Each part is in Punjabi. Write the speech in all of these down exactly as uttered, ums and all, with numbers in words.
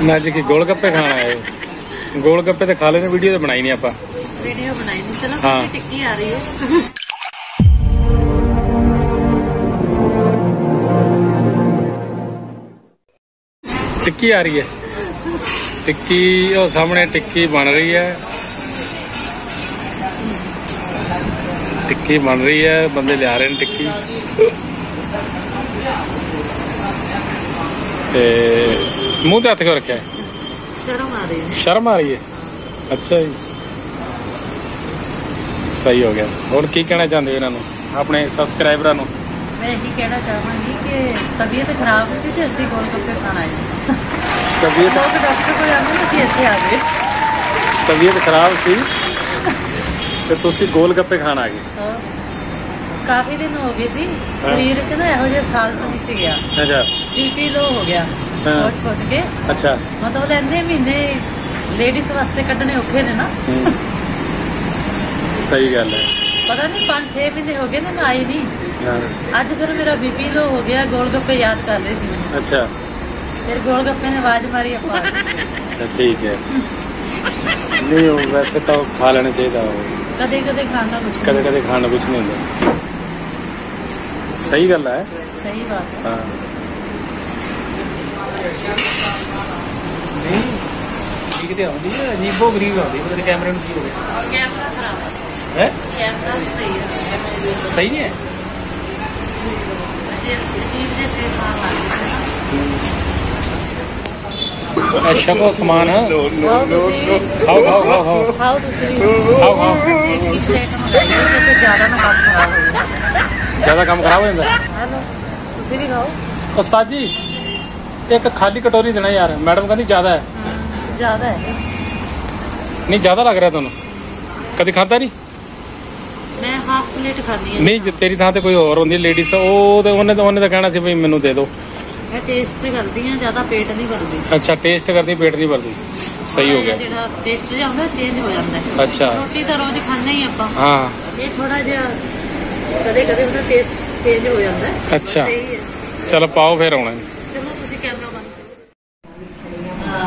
नज की गोलगप्पे खाना है। गोलगप्पे तो खा लेने, वीडियो तो बनाई नहीं आपा। वीडियो बनाई नहीं, चलो हाँ। टिक्की आ रही है। टिक्की आ रही है, टिक्की और सामने टिक्की बन रही है। टिक्की बन रही है, बंदे ले आ रहे हैं टिक्की। मुंह ते हथ क्यों रखा है? शर्म आ रही है। शर्म आ रही है, अच्छा जी, सही हो गया। और की कहना चाहते हो इन्होंने अपने सबसक्राइबਰਾਂ ਨੂੰ? मैं यही कहना चाहूँगी कि तबीयत खराब सी तो असली गोलगप्पे खाना है। तबीयत लोग डॉक्टर को जाते हैं, ਅਸੀਂ ਇੱਥੇ आ गए। तबीयत खराब सी ਤੇ ਤੁਸੀਂ ਗੋਲਗੱਪੇ ਖਾਣ ਆ ਗਏ। ਕਾਫੀ ਦਿਨ ਹੋ ਗਏ ਸੀ, ਸਰੀਰ 'ਚ ਨਾ ਇਹੋ ਜਿਹਾ ਸਾਲਟ ਨਹੀਂ ਸੀ ਗਿਆ। ਅੱਛਾ, ਬੀਪੀ ਲੋ ਹੋ ਗਿਆ ਸੋਚ ਸੋਚ ਕੇ। ਅੱਛਾ, ਮਤਲਬ ਲੈਂਦੇ ਮਹੀਨੇ ਲੇਡੀਜ਼ ਵਾਸਤੇ ਕੱਢਣੇ ਔਖੇ ਨੇ ਨਾ। ਸਹੀ ਗੱਲ ਹੈ। ਪਤਾ ਨਹੀਂ ਪੰਜ ਛੇ ਮਹੀਨੇ ਹੋ ਗਏ ਨੇ ਮੈਂ ਆਈ ਨਹੀਂ। ਅੱਜ ਫਿਰ ਮੇਰਾ ਬੀਪੀ ਲੋ ਹੋ ਗਿਆ, ਗੋਲਗੱਪੇ ਯਾਦ ਕਰ ਰਹੇ ਸੀ ਮੈਨੂੰ। ਅੱਛਾ, ਫਿਰ ਗੋਲਗੱਪੇ ਨੇ ਆਵਾਜ਼ ਮਾਰੀ ਆਪਾਂ। ਅੱਛਾ ਠੀਕ ਹੈ। ਨਹੀਂ ਉਹ ਵੈਸੇ ਤਾਂ ਖਾ ਲੈਣਾ ਚਾਹੀਦਾ, ਕਦੇ ਕਦੇ ਖਾਣਾ ਕੁਝ ਕਦੇ ਕਦੇ ਖਾਣਾ ਕੁਝ ਨਹੀਂ ਹੁੰਦਾ। ਸਹੀ ਗੱਲ ਹੈ, ਸਹੀ ਬਾਤ ਹੈ। ਹਾਂ ਨਹੀਂ ਠੀਕ ਤੇ ਆਉਂਦੀ ਹੈ, ਅਜੀਬੋ ਗਰੀਬ ਆਉਂਦੀ ਹੈ। ਕੈਮਰੇ ਨੂੰ ਕੀ ਹੋ ਗਿਆ? ਕੈਮਰਾ ਖਰਾਬ ਹੈ, ਕੈਮਰਾ ਸਹੀ ਹੈ, ਸਹੀ ਨਹੀਂ ਹੈ। ਅਜੀਬ ਜਿਹੇ ਸੇ ਖਾਣ ਲੱਗ ਅੱਛਾ ਕੋ ਸਮਾਨ ਹੈ। ਗਏ। ਖਾਓ ਖਾਓ ਖਾਓ ਖਾਓ ਖਾਓ ਤੁਸੀਂ ਵੀ। ਖਾਓ ਖਾਓ। ਇੱਕ ਹੀ ਪਲੇਟ ਮੰਗਾਈ ਹੈ ਕਿ ਜ਼ਿਆਦਾ ਨਾ ਕੰਮ ਖਰਾਬ ਹੋ ਜਾਏ। ਜਿਆਦਾ ਕੰਮ ਖਰਾਬ ਹੋ ਜਾਂਦਾ। ਹੈਲੋ, ਤੁਸੀਂ ਵੀ ਖਾਓ। ਉਸਤਾਦ ਜੀ ਇੱਕ ਖਾਲੀ ਕਟੋਰੀ ਦੇਣਾ ਯਾਰ, ਮੈਡਮ ਕਹਿੰਦੀ ਜ਼ਿਆਦਾ ਹੈ। ਜ਼ਿਆਦਾ ਹੈ, ਨਹੀਂ ਜ਼ਿਆਦਾ ਲੱਗ ਰਿਹਾ ਤੁਹਾਨੂੰ? ਕਦੇ ਖਾਧਾ ਨਹੀਂ? ਮੈਂ ਹਾਫ ਪਲੇਟ ਖਾਣੀ ਹੈ। ਨਹੀਂ ਜੇ ਤੇਰੀ ਥਾਂ ਤੇ ਕੋਈ ਹੋਰ ਹੁੰਦੀ ਲੇਡੀਜ਼, ਉਹ ਤੇ ਉਹਨੇ ਉਹਨੇ ਤਾਂ ਕਹਿਣਾ ਸੀ ਵੀ ਮੈਨੂੰ ਦੇ ਦਿਓ। ਮੈਂ ਟੇਸਟ ਕਰਦੀ ਹਾਂ, ਜ਼ਿਆਦਾ ਪੇਟ ਨਹੀਂ ਭਰਦੀ। ਅੱਛਾ, ਟੇਸਟ ਕਰਦੀ, ਪੇਟ ਨਹੀਂ ਭਰਦੀ। ਸਹੀ ਹੋ ਗਿਆ। ਜਿਹੜਾ ਟੇਸਟ ਜਿਹਾ ਹੁੰਦਾ ਚੇਂਜ ਹੋ ਜਾਂਦਾ ਹੈ। ਅੱਛਾ, ਰੋਟੀ ਤਾਂ ਰੋਜ਼ ਖਾਂਦੇ ਹੀ ਆਪਾਂ। ਹਾਂ, ਇਹ ਥੋੜਾ ਜਿਹਾ ਕਦੇ ਕਦੇ ਉਹਦਾ ਟੇਸਟ ਚੇਂਜ ਹੋ ਜਾਂਦਾ ਹੈ। ਅੱਛਾ ਸਹੀ ਹੈ। ਚਲੋ ਪਾਓ ਫਿਰ ਆਉਣਾ। ਚਲੋ ਤੁਸੀਂ ਕੈਮਰਾ ਬੰਦ ਕਰੋ। ਹਾਂ,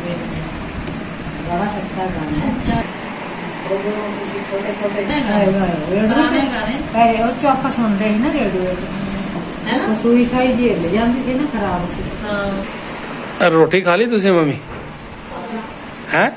ਬੜਾ ਸੱਚਾ ਗਾਣਾ। ਸੱਚਾ ਤੁਸੀਂ ਛੋਟੇ ਛੋਟੇ ਗਾਣੇ ਗਾਣੇ ਪਹਿਲੇ ਉਹ ਚ ਆਪਾਂ ਸੁਣਦੇ ਸੀ ਨਾ ਰੇਡੀਓ 'ਚ, ਹੈ ਨਾ। ਸੂਈ ਸਾਈ ਜੀ ਹਿੱਲ ਜਾਂਦੀ ਸੀ ਨਾ, ਖਰਾਬ ਸੀ। ਹਾਂ। ਰੋਟੀ ਖਾ ਲਈ ਤੁਸੀਂ ਮੰਮੀ? ਹੈ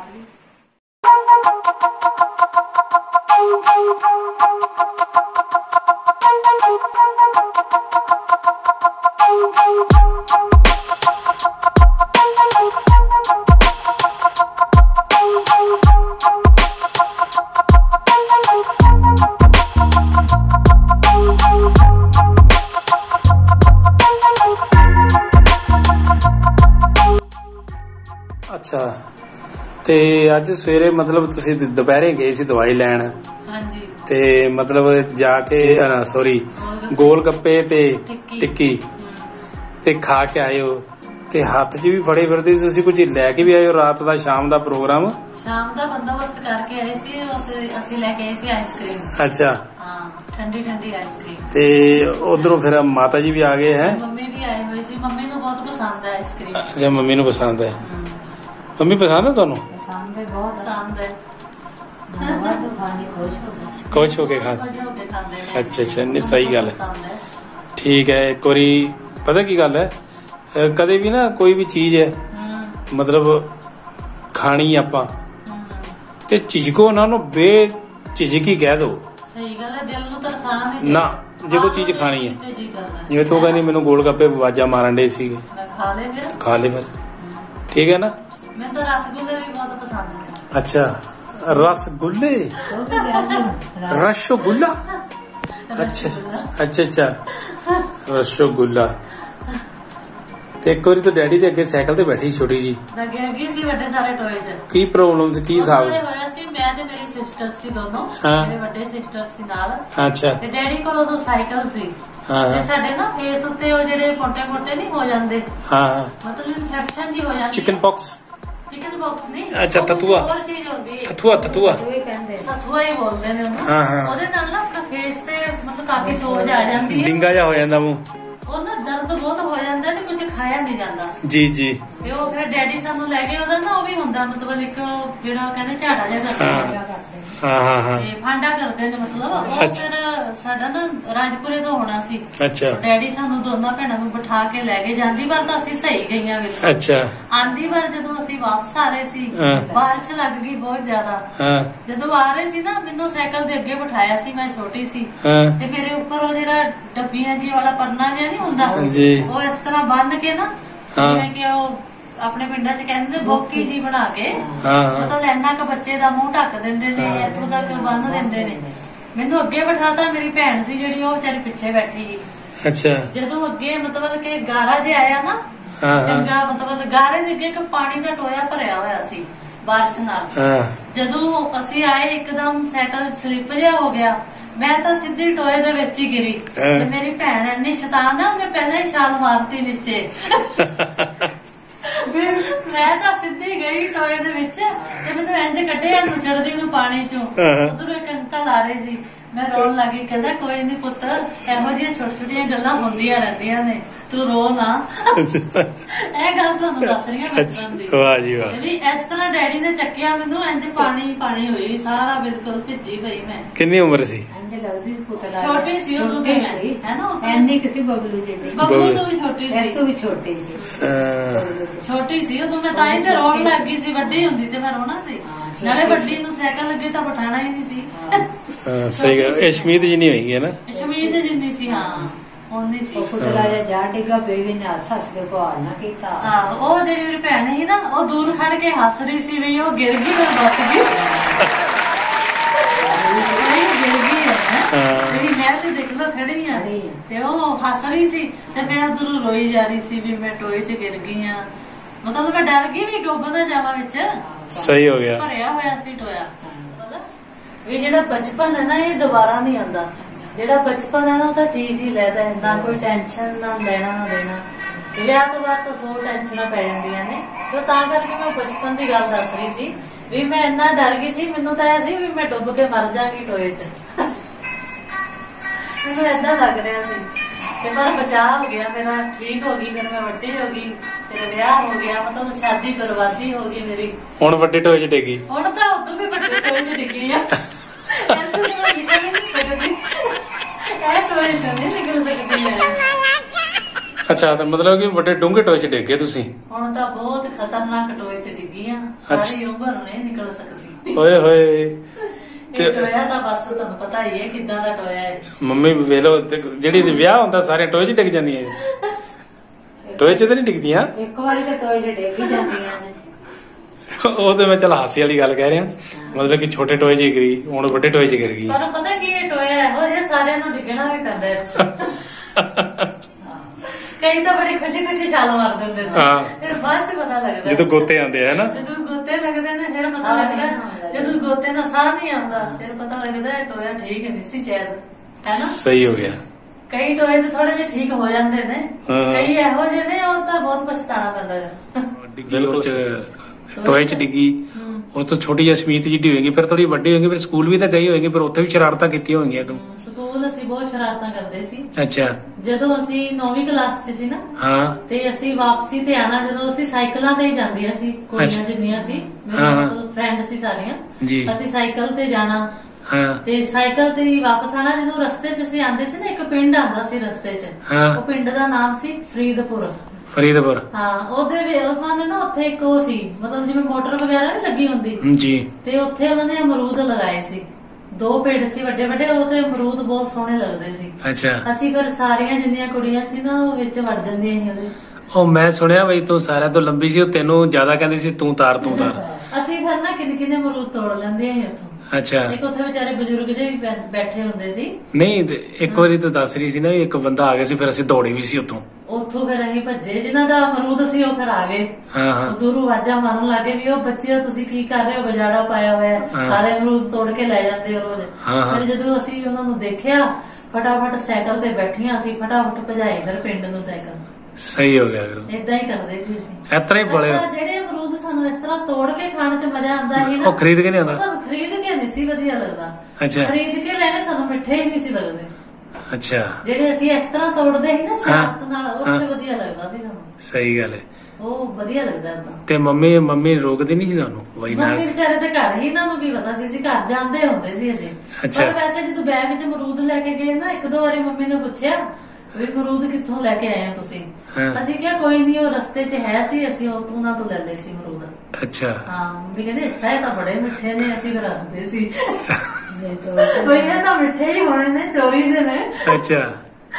ਅੱਛਾ। ਤੇ ਅੱਜ ਸਵੇਰੇ ਮਤਲਬ ਤੁਸੀਂ ਦੁਪਹਿਰੇ ਗਏ ਸੀ ਦਵਾਈ ਲੈਣ? ਹਾਂਜੀ। ਤੇ ਮਤਲਬ ਜਾ ਕੇ ਸੌਰੀ ਗੋਲ ਗੱਪੇ ਤੇ ਟਿੱਕੀ ਤੇ ਖਾ ਕੇ ਆਏ ਹੋ, ਤੇ ਹੱਥ 'ਚ ਵੀ ਫੜੇ ਫਿਰਦੇ ਤੁਸੀਂ, ਕੁਝ ਲੈ ਕੇ ਵੀ ਆਏ ਹੋ ਰਾਤ ਦਾ ਸ਼ਾਮ ਦਾ ਪ੍ਰੋਗਰਾਮ? ਸ਼ਾਮ ਦਾ ਬੰਦੋਬਸਤ ਕਰਕੇ ਆਏ ਸੀ, ਅਸੀਂ ਲੈ ਕੇ ਆਏ ਸੀ ਆਈਸਕ੍ਰੀਮ। ਅੱਛਾ, ਹਾਂ, ਠੰਡੀ ਠੰਡੀ ਆਈਸਕ੍ਰੀਮ। ਤੇ ਉਧਰੋਂ ਫਿਰ ਮਾਤਾ ਜੀ ਵੀ ਆ ਗਏ ਹੈ? ਮੰਮੀ ਵੀ ਆਏ ਹੋਏ ਸੀ, ਮੰਮੀ ਨੂੰ ਬਹੁਤ ਪਸੰਦ ਹੈ ਆਈਸਕ੍ਰੀਮ। ਅੱਛਾ, ਮੰਮੀ ਨੂੰ ਪਸੰਦ ਹੈ। ਮੰਮੀ ਪਸੰਦ ਹੈ ਤੁਹਾਨੂੰ? ਪਸੰਦ ਹੈ, ਬਹੁਤ ਪਸੰਦ ਹੈ। ਖੁਸ਼ ਹੋ ਕੇ ਖਾ। ਅੱਛਾ ਅੱਛਾ, ਨਹੀਂ ਸਹੀ ਗੱਲ ਹੈ, ਠੀਕ ਹੈ। ਇੱਕ ਵਾਰੀ ਪਤਾ ਕੀ ਗੱਲ ਹੈ, ਕਦੇ ਵੀ ਨਾ ਕੋਈ ਵੀ ਚੀਜ਼ ਹੈ ਮਤਲਬ ਖਾਣੀ ਆਪਾਂ ਤੇ ਝਿਜਕੋ ਨਾ, ਉਹਨੂੰ ਬੇਝਿਜਕੀ ਕਹਿ ਦੋ। ਸਹੀ ਗੱਲ ਹੈ, ਦਿਲ ਨੂੰ ਤਰਸਾਣਾ ਨਹੀਂ ਨਾ। ਜੇ ਕੋਈ ਚੀਜ਼ ਖਾਣੀ ਹੈ, ਜਿਵੇਂ ਤੂੰ ਕਹਿੰਦੀ ਮੈਨੂੰ ਗੋਲ ਗੱਪੇ ਆਵਾਜ਼ਾਂ ਮਾਰਨ ਡੇ ਸੀਗੇ, ਖਾ ਲੈ ਫਿਰ। ਖਾ ਲੈ ਫਿਰ, ਠੀਕ ਹੈ ਨਾ। ਮੈਨੂੰ ਤਾਂ ਰਸਗੁੱਲੇ ਵੀ ਬਹੁਤ ਪਸੰਦ ਹੈ। ਅੱਛਾ, रसगुल्ले रसगुल्ला अच्छा अच्छा अच्छा रसगुल्ला ਤੇ ਇੱਕ ਵਾਰੀ ਤਾਂ ਡੈਡੀ ਦੇ ਅੱਗੇ ਸਾਈਕਲ ਤੇ ਬੈਠੀ ਛੋਟੀ ਜੀ ਲੱਗੇ ਅੱਗੇ ਸੀ ਵੱਡੇ ਸਾਰੇ ਟੋਏ 'ਚ ਕੀ ਪ੍ਰੋਬਲਮ ਸੀ ਕੀ ਹਿਸਾਬ ਹੋਇਆ ਸੀ ਮੈਂ ਤੇ ਮੇਰੀ ਸਿਸਟਰ ਸੀ ਦੋਨੋਂ ਮੇਰੇ ਵੱਡੇ ਸਿਸਟਰ ਸੀ ਨਾਲ ਅੱਛਾ ਤੇ ਡੈਡੀ ਕੋਲ ਉਦੋਂ ਸਾਈਕਲ ਸੀ ਤੇ ਸਾਡੇ ਨਾ ਫੇਸ ਉੱਤੇ ਉਹ ਜਿਹੜੇ ਮੋਟੇ ਮੋਟੇ ਨਹੀਂ ਹੋ ਜਾਂਦੇ ਹਾਂ ਮਤਲਬ ਇਨਫੈਕਸ਼ਨ ਜੀ ਹੋ ਜਾਂਦੀ ਚਿਕਨ ਪੌਕਸ चिकन बॉक्स नहीं अच्छा ततुआ और चीज होती है ततुआ ततुआ ततुआ ही बोलते हैं ਉਹਨੂੰ ਹਾਂ ਹਾਂ ਉਹਦੇ ਨਾਲ ਨਾ ਆਪਣਾ ਫੇਸ ਤੇ ਮਤਲਬ ਕਾਫੀ ਸੋਜ ਆ ਜਾਂਦੀ ਹੈ ਡਿੰਗਾ ਜਾ ਹੋ ਜਾਂਦਾ ਮੂੰਹ ਉਹ ਨਾ ਦਰਦ ਤਾਂ ਬਹੁਤ ਹੋ ਜਾਂਦਾ ਤੇ ਕੁਝ ਖਾਇਆ ਨਹੀਂ ਜਾਂਦਾ ਜੀ ਜੀ ਤੇ ਉਹ ਫਿਰ ਡੈਡੀ ਸਾਨੂੰ ਲੈ ਗਏ ਉਹਦਾ ਨਾ ਉਹ ਵੀ ਹੁੰਦਾ ਮਤਲਬ ਇੱਕ ਜਿਹੜਾ ਕਹਿੰਦੇ ਝਾੜਾ ਜਿਹਾ ਕਰਦੇ ਹਾਂ ਹਾਂ ਹਾਂ ਤੇ ਫਾਂਡਾ ਕਰਦੇ ਨੇ ਮਤਲਬ ਉਹ ਫਿਰ ਸਾਡਾ ਨਾ ਰਾਜਪੁਰੇ ਤੋਂ ਹੋਣਾ ਸੀ ਅੱਛਾ ਡੈਡੀ ਸਾਨੂੰ ਦੋਨਾਂ ਭੈਣਾਂ ਨੂੰ ਬਿਠਾ ਕੇ ਲੈ ਕੇ ਜਾਂਦੀ ਵਾਰ ਤਾਂ ਅਸੀਂ ਸਹੀ ਗਈਆਂ ਵਿੱਚ ਅੱਛਾ ਆਂਦੀ ਵਾਰ ਜਦੋਂ ਅਸੀਂ ਵਾਪਸ ਆ ਰਹੇ ਸੀ ਬਾਰਿਸ਼ ਲੱਗ ਗਈ ਬਹੁਤ ਜ਼ਿਆਦਾ ਹਾਂ ਜਦੋਂ ਆ ਰਹੇ ਸੀ ਨਾ ਮੈਨੂੰ ਸਾਈਕਲ ਦੇ ਅੱਗੇ ਬਿਠਾਇਆ ਸੀ ਮੈਂ ਛੋਟੀ ਸੀ ਤੇ ਮੇਰੇ ਉੱਪਰ ਉਹ ਜਿਹੜਾ ਡੱਬੀਆਂ ਜੀ ਵਾਲਾ ਪਰਨਾ ਜਿਹਾ ਨਹੀਂ ਹੁੰਦਾ ਉਹ ਇਸ ਤਰ੍ਹਾਂ ਬੰਨ ਕੇ ਨਾ ਜਿਵੇਂ ਕਿ ਉਹ ਆਪਣੇ ਪਿੰਡਾਂ 'ਚ ਕਹਿੰਦੇ ਬੋਕੀ ਜੀ ਬਣਾ ਕੇ ਮਤਲਬ ਇੰਨਾ ਕੁ ਬੱਚੇ ਦਾ ਮੂੰਹ ਢੱਕ ਦਿੰਦੇ ਨੇ ਇੱਥੋਂ ਤੱਕ ਬੰਨ ਦਿੰਦੇ ਨੇ ਮੈਨੂੰ ਅੱਗੇ ਬਿਠਾਤਾ ਮੇਰੀ ਭੈਣ ਸੀ ਜਿਹੜੀ ਉਹ ਵਿਚਾਰੀ ਪਿੱਛੇ ਬੈਠੀ ਸੀ ਅੱਛਾ ਜਦੋਂ ਅੱਗੇ ਮਤਲਬ ਕਿ ਗਾਰਾ ਜਿਹਾ ਆਇਆ ਨਾ ਚੰਗਾ ਮਤਲਬ ਗਾਰੇ ਦੇ ਅੱਗੇ ਇੱਕ ਪਾਣੀ ਦਾ ਟੋਇਆ ਭਰਿਆ ਹੋਇਆ ਸੀ ਬਾਰਿਸ਼ ਨਾਲ ਜਦੋਂ ਅਸੀਂ ਆਏ ਇੱਕਦਮ ਸਾਈਕਲ ਸਲਿੱਪ ਜਿਹਾ ਹੋ ਗਿਆ ਮੈਂ ਤਾਂ ਸਿੱਧੀ ਟੋਏ ਦੇ ਵਿੱਚ ਹੀ ਗਿਰੀ ਤੇ ਮੇਰੀ ਭੈਣ ਇੰਨੀ ਸ਼ੈਤਾਨ ਆ ਉਹਨੇ ਪਹਿਲਾਂ ਹੀ ਛਾਲ ਮਾਰਤੀ ਨੀਚੇ ਮੈਂ ਤਾਂ ਸਿੱਧੀ ਗਈ ਟੋਏ ਦੇ ਵਿੱਚ ਤੇ ਮੈਨੂੰ ਇੰਜ ਕੱਢਿਆ ਨੁਚੜਦੀ ਨੂੰ ਪਾਣੀ ਚੋਂ ਉਧਰੋਂ ਇੱਕ ਅੰਕਲ ਆ ਰਹੇ ਸੀ ਮੈਂ ਰੋਣ ਲੱਗੀ ਕਹਿੰਦਾ ਕੋਈ ਨੀ ਪੁੱਤ ਇਹੋ ਜਿਹੀਆਂ ਛੋਟੀ ਛੋਟੀਆਂ ਗੱਲਾਂ ਹੁੰਦੀਆਂ ਰਹਿੰਦੀਆਂ ਨੇ ਤੂੰ ਰੋ ਨਾ ਇਹ ਗੱਲ ਤੁਹਾਨੂੰ ਦੱਸ ਰਹੀ ਹਾਂ ਬਚਪਨ ਦੀ ਵਾਹ ਜੀ ਵਾਹ ਵੀ ਇਸ ਤਰ੍ਹਾਂ ਡੈਡੀ ਨੇ ਚੱਕਿਆ ਮੈਨੂੰ ਇੰਜ ਪਾਣੀ ਪਾਣੀ ਹੋਈ ਸਾਰਾ ਬਿਲਕੁਲ ਭਿੱਜੀ ਪਈ ਮੈਂ ਕਿੰਨੀ ਉਮਰ ਸੀ ਲੱਗਦੀ ਸੀ ਪੁੱਤੜਾ ਛੋਟੀ ਸੀ ਉਦੋਂ ਤੇ ਹੈ ਨਾ ਐਨੀ ਕਿਸੇ ਬਬਲੂ ਜਿਹੜੀ ਬਬਲੂ ਤੋਂ ਵੀ ਛੋਟੀ ਸੀ ਇਹ ਤੋਂ ਵੀ ਛੋਟੀ ਸੀ ਛੋਟੀ ਸੀ ਉਦੋਂ ਮੈਂ ਤਾਂ ਹੀ ਤੇ ਰੋਣ ਲੱਗ ਗਈ ਸੀ ਵੱਡੀ ਹੁੰਦੀ ਤੇ ਮੈਂ ਰੋਣਾ ਸੀ ਨਾਲੇ ਵੱਡੀ ਨੂੰ ਸਾਈਕਲ ਲੱਗੇ ਤਾਂ ਬਿਠਾਣਾ ਹੀ ਨਹੀਂ ਸੀ ਹਾਂ ਸਹੀ ਗੱਲ ਇਹ ਸ਼ਮੀਤ ਜੀ ਨਹੀਂ ਹੋਈ ਹੈ ਨਾ ਸ਼ਮੀਤ ਜਿੰਨੀ ਸੀ ਹਾਂ ਉਹਨੀ ਸੀ ਪੁੱਤਰਾ ਜਿਹਾ ਜਾ ਡਿੱਗਾ ਬੇਬੀ ਨੇ ਹੱਸ ਹੱਸ ਕੇ ਬਹਾਲ ਨਾ ਕੀਤਾ ਹਾਂ ਉਹ ਜਿਹੜੀ ਮੇਰੀ ਭੈਣ ਸੀ ਨਾ ਉਹ ਦੂਰ ਖੜ ਕੇ ਹੱਸ ਰਹੀ ਸੀ ਵੀ ਉਹ ਗਿਰ ਗਈ ਫਿਰ ਬਚ ਗਈ ਮੇਰੀ ਮੈਂ ਤੇ ਦੇਖ ਲੋ ਖੜੀ ਆ ਤੇ ਉਹ ਹੱਸ ਰਹੀ ਸੀ ਤੇ ਮੈਂ ਉਧਰੋਂ ਰੋਈ ਜਾ ਰਹੀ ਸੀ ਵੀ ਮੈਂ ਟੋਏ 'ਚ ਗਿਰ ਗਈ ਆ ਮਤਲਬ ਮੈਂ ਡਰ ਗਈ ਵੀ ਡੁੱਬ ਨਾ ਜਾਵਾਂ ਵਿੱਚ ਸਹੀ ਹੋ ਗਿਆ ਭਰਿਆ ਹੋਇਆ ਸੀ ਟੋਇਆ ਇਹ ਜਿਹੜਾ ਬਚਪਨ ਹੈ ਨਾ ਇਹ ਦੁਬਾਰਾ ਨਹੀਂ ਆਉਂਦਾ ਜਿਹੜਾ ਬਚਪਨ ਹੈ ਨਾ ਉਹ ਤਾਂ ਚੀਜ਼ ਹੀ ਲੈਦਾ ਹੈ ਨਾ ਕੋਈ ਟੈਨਸ਼ਨ ਨਾ ਲੈਣਾ ਨਾ ਦੇਣਾ ਵਿਆਹ ਤੋਂ ਬਾਅਦ ਤਾਂ ਸੌ ਟੈਨਸ਼ਨਾਂ ਪੈ ਜਾਂਦੀਆਂ ਨੇ ਤੇ ਤਾਂ ਕਰਕੇ ਮੈਂ ਬਚਪਨ ਦੀ ਗੱਲ ਦੱਸ ਰਹੀ ਸੀ ਵੀ ਮੈਂ ਇੰਨਾ ਡਰ ਗਈ ਸੀ ਮੈਨੂੰ ਤਾਂ ਇਹ ਸੀ ਵੀ ਮੈਂ ਡੁੱਬ ਕੇ ਮਰ ਜਾਗੀ ਟੋਏ 'ਚ ਮੈਨੂੰ ਏਦਾਂ ਲੱਗ ਰਿਹਾ ਸੀ ਤੇ ਪਰ ਬਚਾਅ ਹੋ ਗਿਆ ਮੇਰਾ ਠੀਕ ਹੋ ਗਈ ਫਿਰ ਮੈਂ ਵੱਡੀ ਹੋ ਗਈ ਫਿਰ ਵਿਆਹ ਹੋ ਗਿਆ ਮਤਲਬ ਸ਼ਾਦੀ ਬਰਬਾਦੀ ਹੋ ਗਈ ਮੇਰੀ ਹੁਣ ਵੱਡੇ ਟੋਏ 'ਚ ਡਿੱਗੀ ਹੁਣ ਤਾਂ ਉਦੋਂ ਵੀ ਵੱਡੇ ਟੋਏ 'ਚ ਡਿੱਗੀ ਆ ਇਹ ਟੋਏ 'ਚ ਨਹੀਂ ਨਿਕਲ ਸਕਦੀ ਮੈਂ ਅੱਛਾ ਤਾਂ ਮਤਲਬ ਕਿ ਵੱਡੇ ਡੂੰਘੇ ਟੋਏ 'ਚ ਡਿੱਗ ਗਏ ਤੁਸੀਂ ਹੁਣ ਤਾਂ ਬਹੁਤ ਖਤਰਨਾਕ ਟੋਏ 'ਚ ਡਿੱਗੀ ਆ ਸਾਰੀ ਉਮਰ ਨਹੀਂ ਨਿਕਲ ਸਕਦੀ ਓਏ ਹੋਏ ਇਹ ਟੋਇਆ ਤਾਂ ਬਸ ਤੁਹਾਨੂੰ ਪਤਾ ਹੀ ਹੈ ਕਿੱਦਾਂ ਦਾ ਟੋਇਆ ਹੈ ਮੰਮੀ ਵੇਲੋ ਜਿਹੜੀ ਵਿਆਹ ਹੁੰਦਾ ਸਾਰੇ ਟੋਏ 'ਚ ਡਿੱਗ ਜਾਂਦੀਆਂ ਟੋਏ 'ਚ ਤਾਂ ਨਹੀਂ ਡਿੱਗਦੀਆਂ ਇੱਕ ਵਾਰੀ ਤਾਂ ਟੋਏ 'ਚ ਡਿੱਗ ਹੀ ਜਾਂਦੀਆਂ ਨੇ ਉਹ ਤੇ ਮੈਂ ਚਲ ਹਾਸੀ ਵਾਲੀ ਗੱਲ ਕਹਿ ਰਿਹਾ ਮਤਲਬ ਕਿ ਛੋਟੇ ਟੋਏ 'ਚ ਗਿਰੀ ਹੁਣ ਵੱਡੇ ਟੋਏ 'ਚ ਗਿਰ ਗਈ ਪਰ ਪਤਾ ਕੀ ਇਹ ਟੋਇਆ ਇਹੋ ਜਿਹਾ ਸਾਰਿਆਂ ਨੂੰ ਡਿੱਗਣਾ ਵੀ ਪੈਂਦਾ ਹੈ ਕਈ ਤਾਂ ਬੜੀ ਖੁਸ਼ੀ ਖੁਸ਼ੀ ਛਾਲ ਮਾਰ ਦਿੰਦੇ ਨੇ ਫਿਰ ਬਾਅਦ 'ਚ ਪਤਾ ਲੱਗਦਾ ਜਦੋਂ ਗੋਤੇ ਆਉਂਦੇ ਆ ਨਾ ਜਦੋਂ ਗੋਤੇ ਲੱਗਦੇ ਨੇ ਫਿਰ ਪਤਾ ਲੱਗਦਾ ਜਦੋਂ ਗੋਤੇ ਨਾਲ ਸਾਹ ਨਹੀਂ ਆਉਂਦਾ ਫਿਰ ਪਤਾ ਲੱਗਦਾ ਇਹ ਟੋਇਆ ਠੀਕ ਨਹੀਂ ਸੀ ਸ਼ਾਇਦ ਹੈ ਨਾ ਸਹੀ ਹੋ ਗਿਆ ਕਈ ਟੋਏ ਤੇ ਥੋੜੇ ਜਿਹੇ ਠੀਕ ਹੋ ਜਾਂਦੇ ਨੇ ਕਈ ਇਹੋ ਜਿਹੇ ਨੇ ਉਹ ਤਾਂ ਬਹੁਤ ਪਛਤਾਣਾ ਪੈਂਦਾ ਹੈ ਟੋਏ 'ਚ ਡਿੱਗੀ ਉਸ ਤੋਂ ਛੋਟੀ ਜਿਹੀ ਸਮੀਤ ਜਿੱਡੀ ਹੋਏਗੀ ਫਿਰ ਥੋੜੀ ਵੱਡੀ ਹੋਏਗੀ ਫਿਰ ਸਕੂਲ ਵੀ ਤਾਂ ਗਈ ਹੋਏਗੀ ਫਿਰ ਉੱਥੇ ਵੀ ਸ਼ਰਾਰਤਾਂ ਕੀਤੀਆਂ ਹੋਣਗੀਆਂ ਤੂੰ ਸਕੂਲ ਅਸੀਂ ਬਹੁਤ ਸ਼ਰਾਰਤਾਂ ਕਰਦੇ ਸੀ ਅੱਛਾ ਜਦੋਂ ਅਸੀਂ ਨੌਵੀਂ ਕਲਾਸ 'ਚ ਸੀ ਨਾ ਹਾਂ ਤੇ ਅਸੀਂ ਵਾਪਸੀ ਤੇ ਆਣਾ ਜਦੋਂ ਅਸੀਂ ਸਾਈਕਲਾਂ ਤੇ ਹੀ ਜਾਂਦੀਆਂ ਸੀ ਕੁੜੀਆਂ ਜਿੰਨੀਆਂ ਸੀ ਮੇਰੇ ਫਰੈਂਡ ਸੀ ਸਾਰੀਆਂ ਅਸੀਂ ਸਾਈਕਲ ਤੇ ਜਾਣਾ ਤੇ ਸਾਈਕਲ ਤੇ ਹੀ ਵਾਪਸ ਆਣਾ ਜਦੋਂ ਰਸਤੇ 'ਚ ਅਸੀਂ ਆਂਦੇ ਸੀ ਨਾ ਇੱਕ ਪਿੰਡ ਆਂਦਾ ਸੀ ਰਸਤੇ 'ਚ ਉਹ ਪਿੰਡ ਦਾ ਨਾਮ ਸੀ ਫਰੀਦਪੁਰ ਫਰੀਦਪੁਰ ਹਾਂ ਉਹਦੇ ਵੀ ਉਹਨਾਂ ਨੇ ਨਾ ਉੱਥੇ ਇੱਕ ਉਹ ਸੀ ਮਤਲਬ ਜਿਵੇਂ ਮੋਟਰ ਵਗੈਰਾ ਨਹੀਂ ਲੱਗੀ ਹੁੰਦੀ ਜੀ ਤੇ ਉੱਥੇ ਉਹਨਾਂ ਨੇ ਅਮਰੂਦ ਲਗਾਏ ਸੀ ਦੋ ਪੇੜ ਸੀ ਵੱਡੇ ਵੱਡੇ ਉਹ ਤੇ ਅਮਰੂਦ ਬਹੁਤ ਸੋਹਣੇ ਲੱਗਦੇ ਸੀ ਅੱਛਾ ਅਸੀਂ ਫਿਰ ਸਾਰੀਆਂ ਜਿੰਨੀਆਂ ਕੁੜੀਆਂ ਸੀ ਨਾ ਉਹ ਵਿੱਚ ਵੜ ਜਾਂਦੀਆਂ ਸੀ ਉਹਦੇ ਉਹ ਮੈਂ ਸੁਣਿਆ ਬਈ ਤੂੰ ਸਾਰਿਆਂ ਤੋਂ ਲੰਬੀ ਸੀ ਉਹ ਤੈਨੂੰ ਜ਼ਿਆਦਾ ਕਹਿੰਦੀ ਸੀ ਤੂੰ ਤਾਰ ਤੂੰ ਤਾਰ ਅਸੀਂ ਫਿਰ ਨਾ ਕਿੰਨੇ ਕਿੰਨੇ ਅਮਰੂਦ ਤੋੜ ਲੈਂਦੇ ਸੀ ਉੱਥੋਂ ਅੱਛਾ ਇੱਕ ਉੱਥੇ ਵਿਚਾਰੇ ਬਜ਼ੁਰਗ ਜਿਹੇ ਵੀ ਬੈਠੇ ਹੁੰਦੇ ਸੀ ਨਹੀਂ ਇੱਕ ਵਾਰੀ ਤਾਂ ਦੱਸ ਰਹੀ ਸੀ ਨਾ ਇੱਕ ਬੰਦਾ ਆ ਗਿਆ ਸੀ ਫਿਰ ਅਸੀਂ ਦੌੜੀ ਵੀ ਸੀ ਉੱਥੋਂ ਉੱਥੋਂ ਫਿਰ ਅਸੀਂ ਭੱਜੇ ਜਿਨ੍ਹਾਂ ਦਾ ਅਮਰੂਦ ਸੀ ਉਹ ਫਿਰ ਆ ਗਏ ਦੂਰੋਂ ਆਵਾਜ਼ਾਂ ਮਾਰਨ ਲੱਗੇ ਵੀ ਉਹ ਬੱਚੇ ਤੁਸੀਂ ਕੀ ਕਰ ਰਹੇ ਹੋ ਬਜਾੜਾ ਪਾਇਆ ਹੋਇਆ ਸਾਰੇ ਅਮਰੂਦ ਤੋੜ ਕੇ ਲੈ ਜਾਂਦੇ ਹੋ ਰੋਜ਼ ਫਿਰ ਜਦੋਂ ਅਸੀਂ ਉਹਨਾਂ ਨੂੰ ਦੇਖਿਆ ਫਟਾਫਟ ਸਾਈਕਲ ਤੇ ਬੈਠੀਆਂ ਅਸੀਂ ਫਟਾਫਟ ਭਜਾਏ ਫਿਰ ਪਿੰਡ ਨੂੰ ਸਾਈਕਲ ਸਹੀ ਹੋ ਗਿਆ ਫਿਰ ਏਦਾਂ ਹੀ ਕਰਦੇ ਸੀ ਅਸੀਂ ਇਸ ਤਰ੍ਹਾਂ ਹੀ ਬੜੇ ਜਿਹੜੇ ਅਮਰੂਦ ਸਾਨੂੰ ਇਸ ਤਰ੍ਹਾਂ ਤੋੜ ਕੇ ਖਾਣ 'ਚ ਮਜ਼ਾ ਆਉਂਦਾ ਸੀ ਨਾ ਉਹ ਖਰੀਦ ਕੇ ਨਹੀਂ ਆਉਂਦਾ ਸਾਨੂੰ ਖਰੀਦ ਕੇ ਨਹੀਂ ਸੀ ਵਧੀਆ ਲੱਗਦਾ ਅੱਛਾ ਖਰੀਦ ਕੇ ਲੈਣੇ ਸਾਨੂੰ ਮਿੱਠੇ ਹੀ ਨਹੀਂ ਸੀ ਲੱਗਦੇ ਅੱਛਾ ਜਿਹੜੇ ਅਸੀਂ ਇਸ ਤਰ੍ਹਾਂ ਤੋੜਦੇ ਸੀ ਨਾ ਸ਼ਰਾਰਤ ਨਾਲ, ਉਹ ਤੇ ਵਧੀਆ ਲੱਗਦਾ ਸੀ ਸਾਨੂੰ। ਸਹੀ ਗੱਲ ਹੈ, ਉਹ ਵਧੀਆ ਲੱਗਦਾ ਤਾਂ। ਤੇ ਮੰਮੀ ਮੰਮੀ ਰੋਕਦੀ ਨਹੀਂ ਸੀ ਤੁਹਾਨੂੰ ਵਈ ਨਾ? ਮੰਮੀ ਵਿਚਾਰੇ ਤੇ ਘਰ ਹੀ, ਇਹਨਾਂ ਨੂੰ ਕੀ ਪਤਾ ਸੀ, ਅਸੀਂ ਘਰ ਜਾਂਦੇ ਹੁੰਦੇ ਸੀ ਅਜੇ। ਪਰ ਵੈਸੇ ਜਦੋਂ ਬੈਗ ਵਿੱਚ ਅਮਰੂਦ ਲੈ ਕੇ ਗਏ ਨਾ, ਇੱਕ ਦੋ ਵਾਰੀ ਮੰਮੀ ਨੇ ਪੁੱਛਿਆ ਵੀ ਅਮਰੂਦ ਕਿੱਥੋਂ ਲੈ ਕੇ ਆਏ ਹੋ ਤੁਸੀਂ? ਅਸੀਂ ਕਿਹਾ ਕੋਈ ਨਹੀਂ, ਉਹ ਰਸਤੇ 'ਚ ਹੈ ਸੀ, ਅਸੀਂ ਉਹਨਾਂ ਤੋਂ ਲੈ ਲਏ ਸੀ ਅਮਰੂਦ। ਅੱਛਾ ਹਾਂ, ਮੰਮੀ ਕਹਿੰਦੇ ਅੱਛਾ ਇਹ ਤਾਂ ਬੜੇ ਮਿੱਠੇ ਨੇ, ਅਸੀਂ ਫਿਰ ਹੱਸਦੇ ਸੀ ਕੋਈ ਇਹ ਤਾਂ ਮਿੱਠੇ ਹੀ ਹੋਣੇ ਨੇ, ਚੋਰੀ ਦੇ ਨੇ। ਅੱਛਾ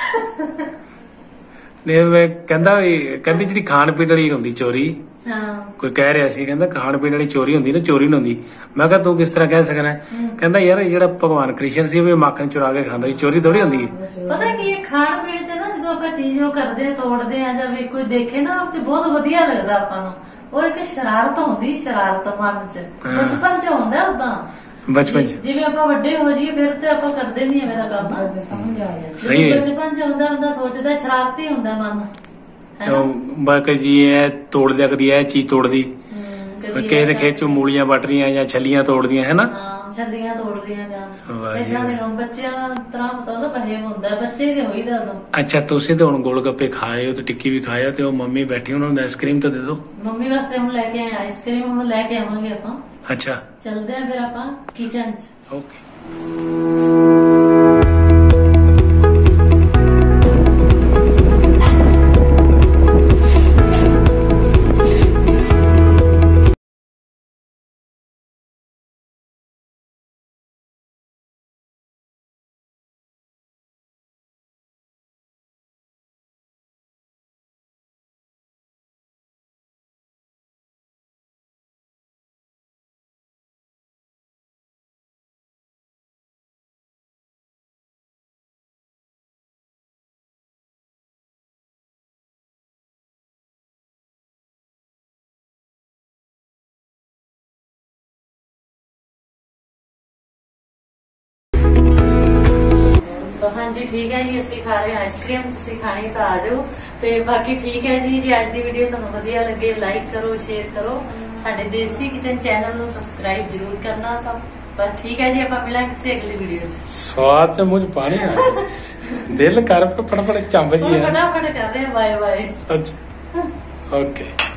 ਨਹੀਂ ਮੈਂ ਕਹਿੰਦਾ ਵੀ ਕਹਿੰਦੀ ਜਿਹੜੀ ਖਾਣ ਪੀਣ ਵਾਲੀ ਹੁੰਦੀ ਚੋਰੀ, ਕੋਈ ਕਹਿ ਰਿਹਾ ਸੀ ਕਹਿੰਦਾ ਖਾਣ ਪੀਣ ਵਾਲੀ ਚੋਰੀ ਹੁੰਦੀ ਨਾ, ਚੋਰੀ ਨਹੀਂ ਹੁੰਦੀ। ਮੈਂ ਕਿਹਾ ਤੂੰ ਕਿਸ ਤਰ੍ਹਾਂ ਕਹਿ ਸਕਣਾ? ਕਹਿੰਦਾ ਯਾਰ ਜਿਹੜਾ ਭਗਵਾਨ ਕ੍ਰਿਸ਼ਨ ਸੀ ਉਹ ਮੱਖਣ ਚੁਰਾ ਕੇ ਖਾਂਦਾ ਸੀ, ਚੋਰੀ ਥੋੜੀ ਹੁੰਦੀ ਹੈ। ਪਤਾ ਕੀ ਖਾਣ ਪੀਣ 'ਚ ਨਾ, ਜਦੋਂ ਆਪਾਂ ਚੀਜ਼ ਉਹ ਕਰਦੇ ਆ, ਤੋੜਦੇ ਆ, ਜਾਂ ਵੀ ਕੋਈ ਦੇਖੇ ਨਾ, ਉਹ 'ਚ ਬਹੁਤ ਵਧੀਆ ਲੱਗਦਾ ਆਪਾਂ ਨੂੰ। ਉਹ ਇੱਕ ਸ਼ਰਾਰਤ ਹੁੰਦੀ, ਸ਼ਰਾਰਤ ਮਨ 'ਚ ਬਚਪਨ 'ਚ ਹੁੰਦਾ। ਉਦਾਂ ਬਚਪਨ 'ਚ ਜਿਵੇਂ ਆਪਾਂ ਵੱਡੇ ਹੋ ਜਾਈਏ ਫਿਰ ਤੇ ਆਪਾਂ ਕਰਦੇ ਨਹੀਂ ਐਵੇਂ ਦਾ ਕੰਮ, ਸਮਝ ਆ ਜਾਂਦਾ। ਸਹੀ ਹੈ, ਬਚਪਨ 'ਚ ਹੁੰਦਾ ਹੁੰਦਾ ਸੋਚਦਾ, ਸ਼ਰਾਰਤੀ ਹੁੰਦਾ ਮਨ। ਬਾਕੀ ਜੀ ਇਹ ਤੋੜ ਲਿਆ, ਕਦੀ ਇਹ ਚੀਜ਼ ਤੋੜਦੀ, ਕਿਸੇ ਦੇ ਖੇਤ 'ਚੋਂ ਮੂਲੀਆਂ ਵੱਟ ਰਹੀਆਂ ਜਾਂ ਛੱਲੀਆਂ ਤੋੜਦੀਆਂ, ਹੈ ਨਾ? ਛੱਲੀਆਂ ਤੋੜਦੀਆਂ ਜਾਂ ਏਦਾਂ ਦੇ ਕੰਮ ਬੱਚਿਆਂ ਤਰ੍ਹਾਂ ਪਤਾ ਉਹਦਾ ਬਹਿਮ ਹੁੰਦਾ, ਬੱਚੇ ਦੇ ਹੋਈਦਾ ਉਦੋਂ। ਅੱਛਾ ਤੁਸੀਂ ਤੇ ਹੁਣ ਗੋਲ ਗੱਪੇ ਖਾਏ ਹੋ ਤੇ ਟਿੱਕੀ ਵੀ ਖਾਇਆ, ਤੇ ਉਹ ਮੰਮੀ ਬੈਠੀ ਉਹਨਾਂ ਨੂੰ ਆਈਸਕ੍ਰੀਮ ਤਾਂ ਦੇ ਦਿਓ। ਮੰਮੀ ਵਾਸਤੇ ਹੁਣ ਲੈ ਕੇ ਆਏ ਆਈਸਕ੍ਰੀਮ, ਹੁਣ ਲੈ ਕੇ ਆਵਾਂਗੇ ਆਪਾਂ। ਅੱਛਾ ਚਲਦੇ ਆ ਫਿਰ ਆਪਾਂ ਕਿਚਨ 'ਚ। ਓਕੇ। ਹਾਂਜੀ ਠੀਕ ਹੈ ਜੀ, ਅਸੀਂ ਖਾ ਰਹੇ ਆਈਸਕ੍ਰੀਮ, ਤੁਸੀਂ ਖਾਣੀ ਤਾਂ ਆ ਜਾਓ। ਤੇ ਬਾਕੀ ਠੀਕ ਹੈ ਜੀ। ਜੇ ਅੱਜ ਦੀ ਵੀਡੀਓ ਤੁਹਾਨੂੰ ਵਧੀਆ ਲੱਗੇ ਲਾਈਕ ਕਰੋ, ਸ਼ੇਅਰ ਕਰੋ, ਸਾਡੇ ਦੇਸੀ ਕਿਚਨ ਚੈਨਲ ਨੂੰ ਸਬਸਕ੍ਰਾਈਬ ਜ਼ਰੂਰ ਕਰਨਾ। ਤਾਂ ਬਸ ਠੀਕ ਹੈ ਜੀ, ਆਪਾਂ ਮਿਲਾਂਗੇ ਕਿਸੇ ਅਗਲੀ ਵੀਡੀਓ 'ਚ। ਸਵਾਦ ਤੇ ਮੂੰਹ 'ਚ ਪਾਣੀ ਆ ਦਿਲ ਕਰ ਫਟਾਫਟ ਚੰਬ ਜੀ ਫਟਾਫਟ ਕਰ ਰਹੇ ਬਾਏ ਬਾਏ। ਅੱਛਾ ਓਕੇ।